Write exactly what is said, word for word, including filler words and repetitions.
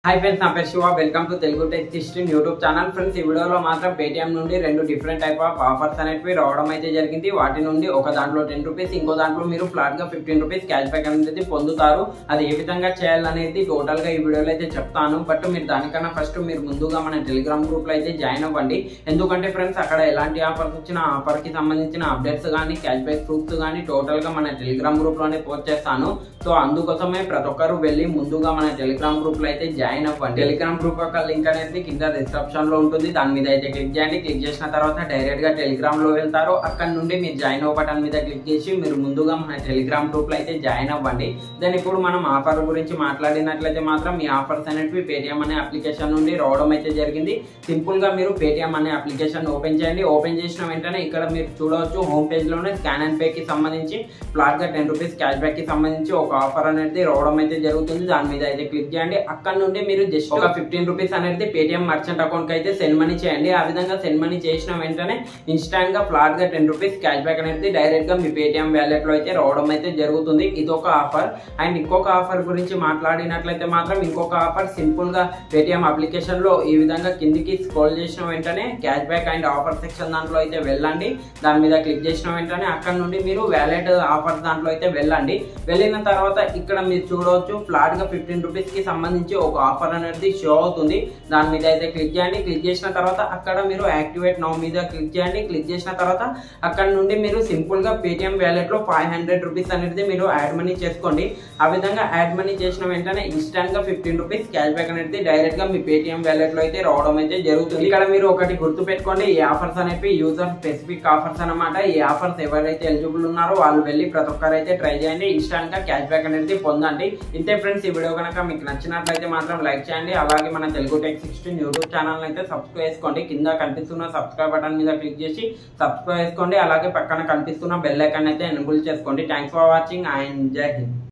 High friends ना पेर Shiva welcome to Telugu tech sixteen YouTube channel friends ఈ వీడియోలో మాత్రం పేటిఎం నుండి రెండు డిఫరెంట్ టైప్ ఆఫ్ ఆఫర్స్ అనేవి రావడం అయితే జరిగింది. వాటి నుండి ఒక దాంట్లో టెన్ రూపీస్ ఇంకో దాంట్లో మీరు ఫ్లాట్ గా ఫిఫ్టీన్ రూపీస్ క్యాష్ బ్యాక్ అనేది పొందుతారు. అది ఏ విధంగా చేయాలనేది టోటల్ గా ఈ వీడియోలో అయితే చెప్తాను. బట్ మీరు దానికన్నా ఫస్ట్ మీరు ముందుగా మన టెలిగ్రామ్ గ్రూప్ లో అయితే జాయిన్ అవ్వండి. ఎందుకంటే ఫ్రెండ్స్ అక్కడ ఎలాంటి ఆఫర్స్ వచ్చినా ఆఫర్ కి సంబంధించిన అప్డేట్స్ కానీ క్యాష్ బ్యాక్ ప్రూఫ్స్ కానీ టోటల్ గా మన టెలిగ్రామ్ గ్రూప్ లోనే పోస్ట్ చేస్తాను. సో అందుకోసమే ప్రతి ఒక్కరు వెళ్ళి ముందుగా మన టెలిగ్రామ్ గ్రూప్ లో అయితే జాయిన్ అవ్వండి. టెలిగ్రామ్ గ్రూప్ యొక్క లింక్ అనేది కింద డిస్క్రిప్షన్ లో ఉంటుంది. దాని మీద అయితే క్లిక్ చేయండి. క్లిక్ చేసిన తర్వాత డైరెక్ట్ గా టెలిగ్రామ్ లో వెళ్తారు. అక్కడ నుండి మీరు జాయిన్ అవ్వ బటన్ మీద క్లిక్ చేసి మీరు ముందుగా మన టెలిగ్రామ్ గ్రూప్ లో అయితే జాయిన్ అవ్వండి. దెన్ ఇప్పుడు మనం ఆఫర్ గురించి మాట్లాడినట్లయితే మాత్రం ఈ ఆఫర్స్ అనేవి పేటిఎం అనే అప్లికేషన్ నుండి రావడం అయితే జరిగింది. సింపుల్ గా మీరు పేటిఎం అనే అప్లికేషన్ ఓపెన్ చేయండి. ఓపెన్ చేసిన వెంటనే ఇక్కడ మీరు చూడవచ్చు హోమ్ పేజ్ లోనే స్కాన్ అండ్ పే కి సంబంధించి ఫ్లాట్ గా టెన్ రూపీస్ క్యాష్ బ్యాక్ కి సంబంధించి ఒక ఆఫర్ అనేది రావడం అయితే జరుగుతుంది. దాని మీద అయితే క్లిక్ చేయండి. అక్కడ నుండి మీరు జస్ట్ ఒక ఫిఫ్టీన్ రూపీస్ అనేది పేటిఎం మర్చెంట్ అకౌంట్ కి అయితే సెండ్ మనీ చేయండి. ఆ విధంగా సెండ్ మనీ చేసిన వెంటనే ఇన్స్టాంట్ గా ఫ్లాట్ గా టెన్ రూపీస్ క్యాష్ బ్యాక్ అనేది డైరెక్ట్ గా మీ పేటిఎం వ్యాలెట్ లో అయితే రావడం అయితే జరుగుతుంది. ఇది ఒక ఆఫర్. అండ్ ఇంకొక ఆఫర్ గురించి మాట్లాడినట్లయితే మాత్రం ఇంకొక ఆఫర్ సింపుల్ గా పేటిఎం అప్లికేషన్ లో ఈ విధంగా కిందికి స్క్రోల్ చేసిన వెంటనే cash back and offer section దాంట్లో అయితే వెళ్ళండి. దాని మీద క్లిక్ చేసిన వెంటనే అక్కడ నుండి మీరు వ్యాలెట్ ఆఫర్స్ దాంట్లో అయితే వెళ్ళండి. వెళ్ళిన తర్వాత ఇక్కడ మీరు చూడవచ్చు ఫ్లాట్ గా ఫిఫ్టీన్ రూపీస్ కి సంబంధించి ఒక ఆఫర్ అనేది షో అవుతుంది. దాని మీద అయితే క్లిక్ చేయండి. క్లిక్ చేసిన తర్వాత అక్కడ మీరు యాక్టివేట్ నౌ మీద క్లిక్ చేయండి. క్లిక్ చేసిన తర్వాత అక్కడ నుండి మీరు సింపుల్ గా పేటిఎం వ్యాలెట్ లో ఫైవ్ హండ్రెడ్ రూపీస్ అనేది మీరు యాడ్ మనీ చేసుకోండి. ఆ విధంగా యాడ్ మనీ చేసిన వెంటనే ఇన్స్టాంట్ గా ఫిఫ్టీన్ రూపీస్ క్యాష్ బ్యాక్ అనేది డైరెక్ట్ గా మీ పేటిఎం వ్యాలెట్ లో అయితే రావడం అయితే జరుగుతుంది. ఇక్కడ మీరు ఒకటి గుర్తు పెట్టుకోండి, ఈ ఆఫర్స్ అనేవి యూజర్ స్పెసిఫిక్ ఆఫర్స్ అనమాట. ఈ ఆఫర్స్ ఎవరైతే ఎలిజిబుల్ ఉన్నారో వాళ్ళు వెళ్ళి ప్రతి ఒక్కరు అయితే ట్రై చేయండి. ఇన్స్టాంట్ గా క్యాష్ బ్యాక్ అనేది పొందండి. ఇంతే ఫ్రెండ్స్, ఈ వీడియో కనుక మీకు నచ్చినట్లయితే మాత్రం లైక్ చేయండి. అలాగే మన Telugu tech sixteen YouTube channel అయితే సబ్స్క్రైబ్ చేసుకోండి. కింద కనిపిస్తున్న సబ్స్క్రైబ్ బటన్ మీద క్లిక్ చేసి సబ్స్క్రైబ్ చేసుకోండి. అలాగే పక్కన కనిపిస్తున్న బెల్ ఐకాన్ అయితే ఎనేబుల్ చేసుకోండి. థ్యాంక్స్ ఫర్ వాచింగ్ అండ్ జై హింద్.